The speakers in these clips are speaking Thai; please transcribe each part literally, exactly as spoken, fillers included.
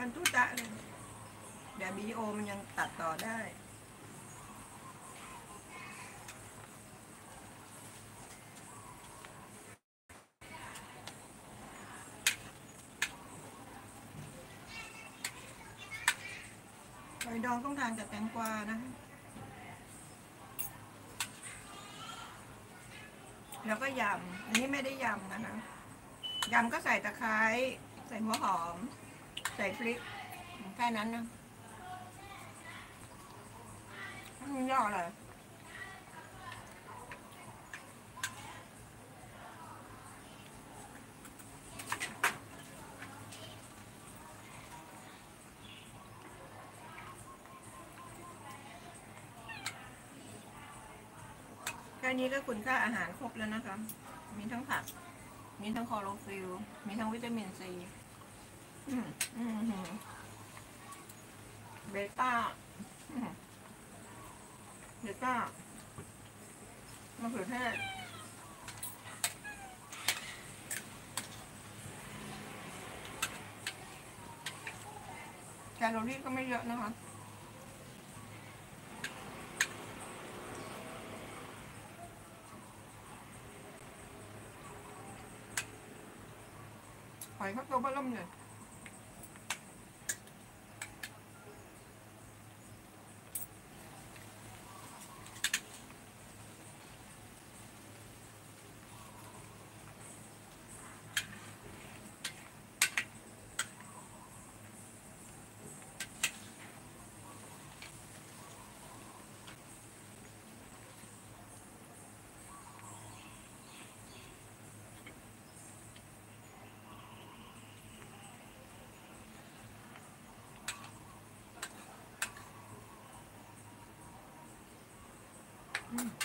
กันตุ๊ตะเลยเดี๋ยววิดีโอมันยังตัดต่อได้หอยดองต้องทานกับแตงกวานะแล้วก็ยำอันนี้ไม่ได้ยำนะคะยำก็ใส่ตะไคร้ใส่หัวหอมใส่พริกแค่นั้นนะไม่ยากเลยแค่นี้ก็คุณค่าอาหารครบแล้วนะคะมีทั้งผักมีทั้งคลอโรฟิลล์มีทั้งวิตามินซีอืมอืมเบต้าเบต้ามะเขือเทศแคลอรี่ก็ไม่เยอะนะคะหอยเขาตัวเบล่มเลยอืม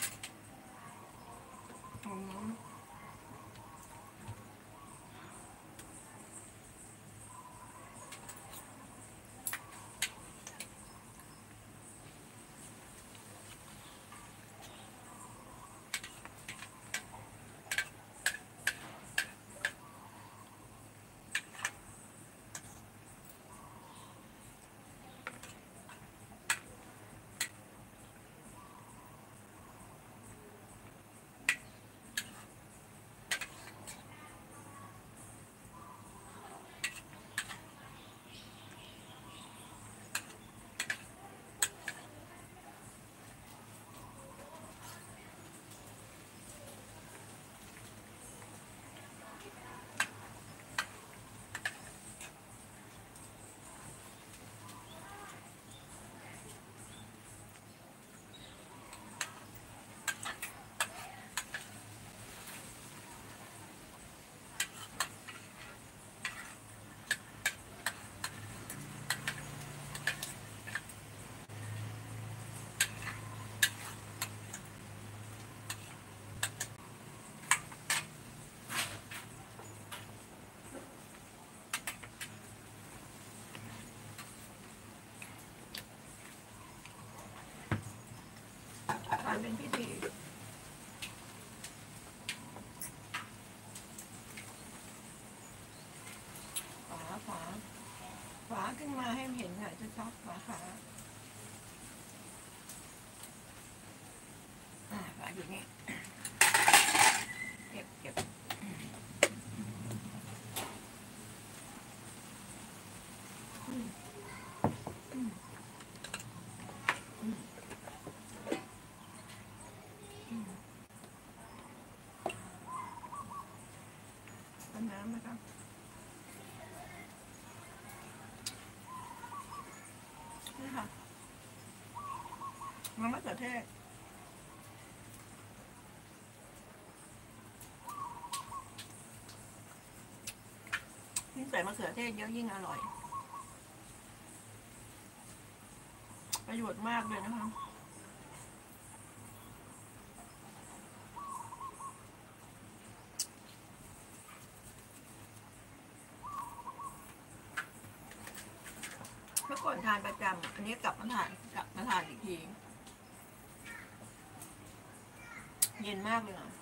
อืมทานเป็นพิธีฝาฝาฝาขึ้นมาให้เห็นหน่อยจะชอบฝาฝาอ่าฝาอยู่นี่เก็บเก็บน้ำนะคะนี่ค่ะน้ำมะเขือเทศยิ่งใส่มะเขือเทศเยอะยิ่งอร่อยประโยชน์มากเลยนะคะเมื่อก่อนทานประจำอันนี้กลับมาทานกลับมาทานอีกทีเย็นมากเลยนะ